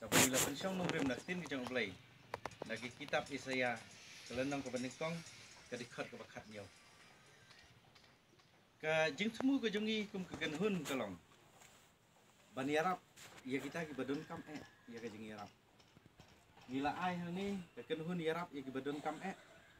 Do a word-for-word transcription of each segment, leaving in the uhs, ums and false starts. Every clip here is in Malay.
Apabila pensiong nombrim naktin ke jang ulai. Nagi kitab Isaya kelenong ke beningkong ke dikhot ke bakat nyaw. Ke jing temu ke jongi kum ke genhun kelong. Ban yarap ya kita ki badun kam e ya ke jing yarap. Gila ai hal ni ke genhun yarap ya ki badun kam e.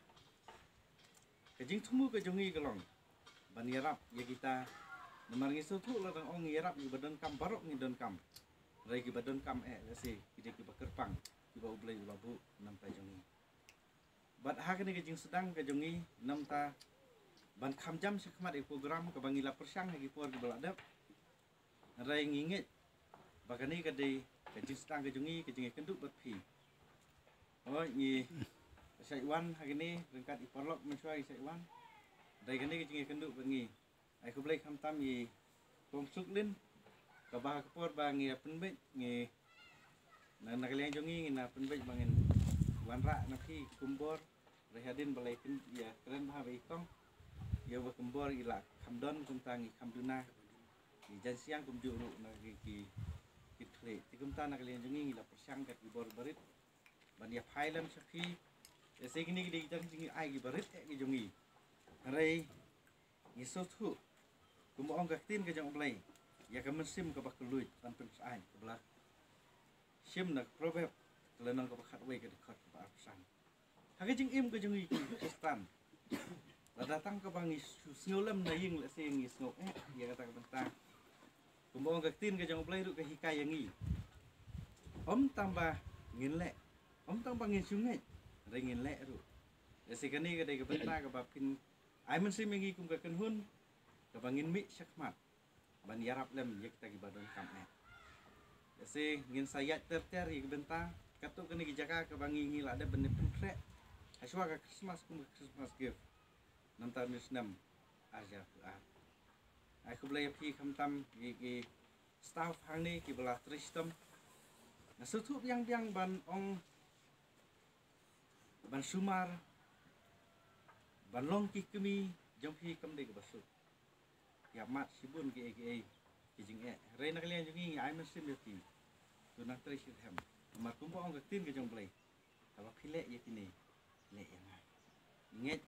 Ke jing temu ke jongi kelong. Ban yarap ya kita namar ngisu tu la dang ong yarap ki badun kam barok ni don kam. Rai ki badun kam e lesi kita ki bakerpang ki ba ublai ulabu nam ta jongi. Bat ha ni ke jing sedang ke jongi nam ta ban kham jam sekmat e program ke bangila persang lagi puar ke beladap. Rai ngingit bagani ke di ke jing sedang ke jongi ke jing kenduk bat pi. Oh ni Saiwan hari ni ringkat ipolok mensuai Saiwan. Rai gani ke jing kenduk bangi. Ai ku blai kham tam yi pom suklin ke bah ke puar bangi penbet ngi na nakaliang jongi na penbet bangin wanra naki kumbor rehadin balai kin ya keren bah baikong ya ba kumbor ila kamdon kumtangi kamduna ni jan siang kum juru na ki ki tle ti kumta nakaliang jongi ila persang kat bor barit ban ya phailam sakhi ya segini ki jang jingi ai ki barit ki jongi rai ni sotu kum ong kaktin ke jang blai ya ka mesim ka bakuluit pan pen sai ke belah sim nak probab kelenong ka bakat we ke dekat ke apsan ha ke jing im ke jing kristan la datang ke bangi sngolam na ying la sing is ngok eh ya kata ke bentang kumbong ka tin ke jang blai ru ke hikai yangi om tambah ngin le om tambah ngin sungai ringin le ru ya sikani ke dai ke bentang ke bapin ai men sim yangi kum ka kenhun ke bangin mi syakmat ban yarap lem ya kita ki badon kam eh Jadi ngin sayat ter-ter ki bentang katuk kena ki jaga ke bangi ngila ada benda pentrek aswa ka Christmas kum Christmas gift nam ta mis nam aja ku a ai ku blai pi kham tam ki ki staff hang ni ki bela tristem na sutu yang yang ban ong ban sumar ban long ki kemi jom pi kam de ke basu ya mat sibun ki ki ki jing e re nak lian jungi ai men sim yati tu nak tri sit hem ma kum ong ka tin ke jong blai kalau pilek ya kini le yang ngai